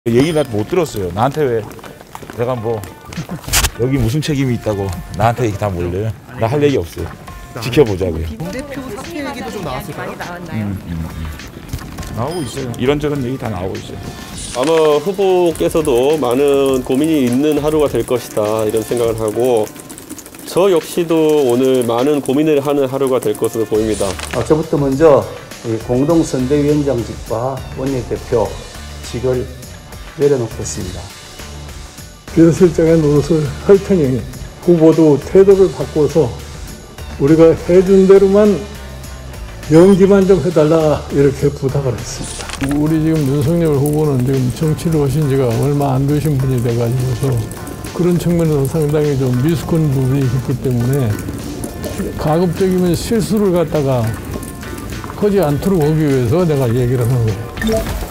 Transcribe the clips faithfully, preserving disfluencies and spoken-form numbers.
얘기 나 못 들었어요. 나한테 왜 내가 뭐 여기 무슨 책임이 있다고 나한테 얘기 다 몰려요. 나 할 얘기 없어요. 지켜보자고요. 대표 사퇴 얘기도 좀 나왔을까요? 많이 나왔나요? 음, 음, 음. 나오고 있어요. 이런저런 얘기 다 나오고 있어요. 아마 후보께서도 많은 고민이 있는 하루가 될 것이다 이런 생각을 하고, 저 역시도 오늘 많은 고민을 하는 하루가 될 것으로 보입니다. 어, 저부터 먼저 공동선대위원장직과 원내대표직을 내려놓겠습니다. 비서실장의 노릇을 할 테니 후보도 태도를 바꿔서 우리가 해준 대로만 연기만 좀 해달라 이렇게 부탁을 했습니다. 우리 지금 윤석열 후보는 지금 정치를 하신 지가 얼마 안 되신 분이 돼가지고서 그런 측면에서 상당히 좀 미숙한 부분이 있기 때문에 가급적이면 실수를 갖다가 하지 않도록 하기 위해서 내가 얘기를 하는 거예요.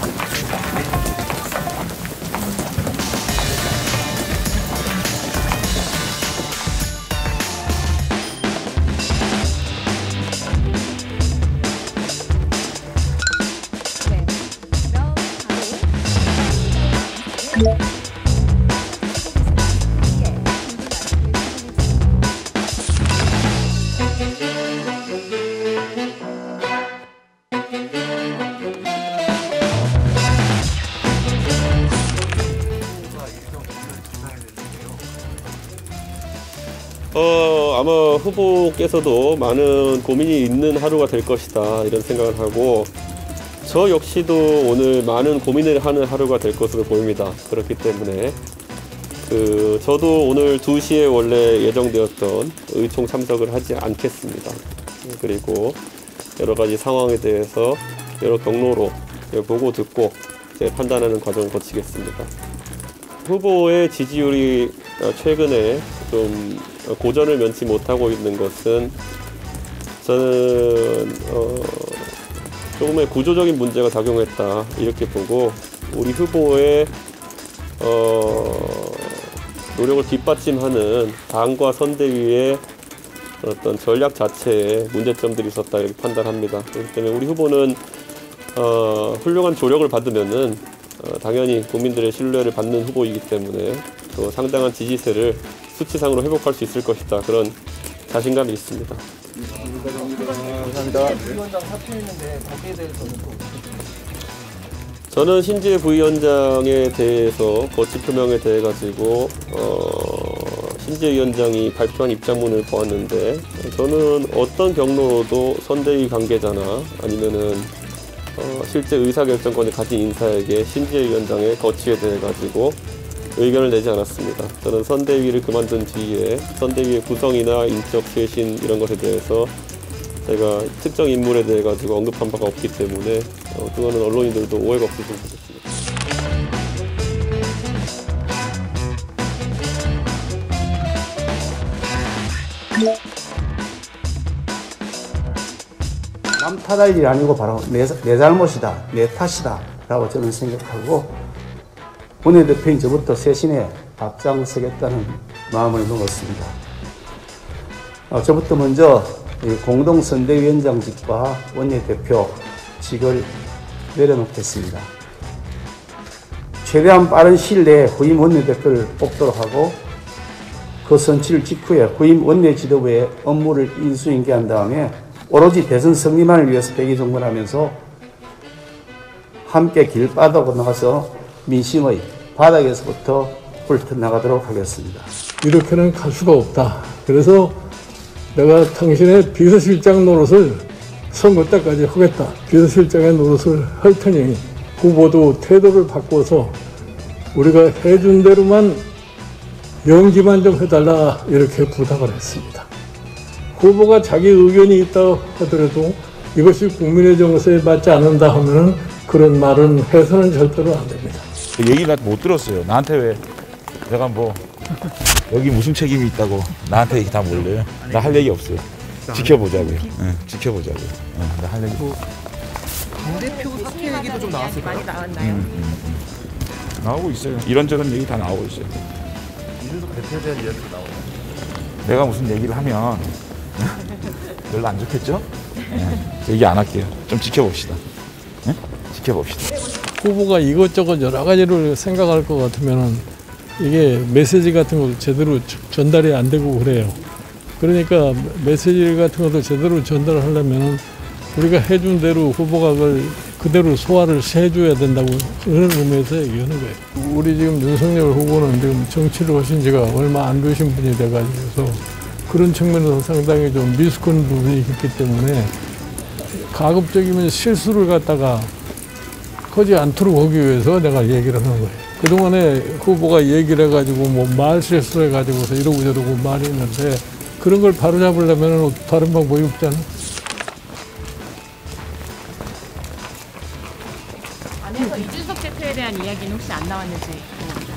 어, 아마 후보께서도 많은 고민이 있는 하루가 될 것이다 이런 생각을 하고, 저 역시도 오늘 많은 고민을 하는 하루가 될 것으로 보입니다. 그렇기 때문에 그 저도 오늘 두 시에 원래 예정되었던 의총 참석을 하지 않겠습니다. 그리고 여러 가지 상황에 대해서 여러 경로로 보고 듣고 이제 판단하는 과정을 거치겠습니다. 후보의 지지율이 최근에 좀 고전을 면치 못하고 있는 것은 저는 어 조금의 구조적인 문제가 작용했다 이렇게 보고, 우리 후보의 어 노력을 뒷받침하는 당과 선대위의 어떤 전략 자체에 문제점들이 있었다 이렇게 판단합니다. 그렇기 때문에 우리 후보는 어 훌륭한 조력을 받으면은 어 당연히 국민들의 신뢰를 받는 후보이기 때문에 또 상당한 지지세를 수치상으로 회복할 수 있을 것이다, 그런 자신감이 있습니다. 감사합니다. 부위원장 사퇴했는데 거기에 대해서는 또 저는 신지혜 부위원장에 대해서 거취 표명에 대해 가지고 어, 신지혜 위원장이 발표한 입장문을 보았는데, 저는 어떤 경로로도 선대위 관계자나 아니면은 어, 실제 의사결정권을 가진 인사에게 신지혜 위원장의 거취에 대해 가지고 의견을 내지 않았습니다. 저는 선대위를 그만둔 뒤에 선대위의 구성이나 인적 쇄신 이런 것에 대해서 제가 특정 인물에 대해 가지고 언급한 바가 없기 때문에 어, 그거는 언론인들도 오해가 없으시면 좋겠습니다. 남 탓할 일이 아니고 바로 내, 내 잘못이다, 내 탓이다 라고 저는 생각하고, 원내대표인 저부터 쇄신에 앞장서겠다는 마음을 먹었습니다. 어, 저부터 먼저 공동선대위원장직과 원내대표직을 내려놓겠습니다. 최대한 빠른 시일 내에 후임 원내대표를 뽑도록 하고, 그 선출 직후에 후임 원내지도부의 업무를 인수인계한 다음에 오로지 대선 승리만을 위해서 백의종군하면서 함께 길 빠져 나가서 민심의 바닥에서부터 훑어나가도록 하겠습니다. 이렇게는 갈 수가 없다. 그래서 내가 당신의 비서실장 노릇을 선거 때까지 하겠다. 비서실장의 노릇을 할 테니 후보도 태도를 바꿔서 우리가 해준 대로만 연기만 좀 해달라 이렇게 부탁을 했습니다. 후보가 자기 의견이 있다 하더라도 이것이 국민의 정서에 맞지 않는다 하면은 그런 말은 해서는 절대로 안 됩니다. 얘기 나 못 들었어요. 나한테 왜 내가 뭐 여기 무슨 책임이 있다고 나한테 얘기 다 몰려요. 나 할 얘기 없어요. 지켜보자고요. 네, 지켜보자고요. 네, 나 할 얘기. 대표 사퇴 얘기도 좀 나왔을까요? 많이 나왔나요? 음, 음, 음. 나오고 있어요. 이런저런 얘기 다 나오고 있어요. 이준석 대표에 대한 이야기도 나오나요? 내가 무슨 얘기를 하면 별로 안 좋겠죠? 네, 얘기 안 할게요. 좀 지켜봅시다. 네? 지켜봅시다. 후보가 이것저것 여러 가지를 생각할 것 같으면은 이게 메시지 같은 것도 제대로 전달이 안 되고 그래요. 그러니까 메시지 같은 것도 제대로 전달하려면은 우리가 해준 대로 후보가 그걸 그대로 소화를 해줘야 된다고 그런 의미에서 얘기하는 거예요. 우리 지금 윤석열 후보는 지금 정치를 하신 지가 얼마 안 되신 분이 돼가지고서 그런 측면에서 상당히 좀 미숙한 부분이 있기 때문에 가급적이면 실수를 갖다가 하지 않도록 하기 위해서 내가 얘기를 하는 거예요. 그동안에 후보가 얘기를 해가지고 뭐 말 실수를 해가지고서 이러고 저러고 말이 있는데 그런 걸 바로잡으려면 다른 방법이 없잖아. 안에서 이준석 대표에 대한 이야기는 혹시 안 나왔는지.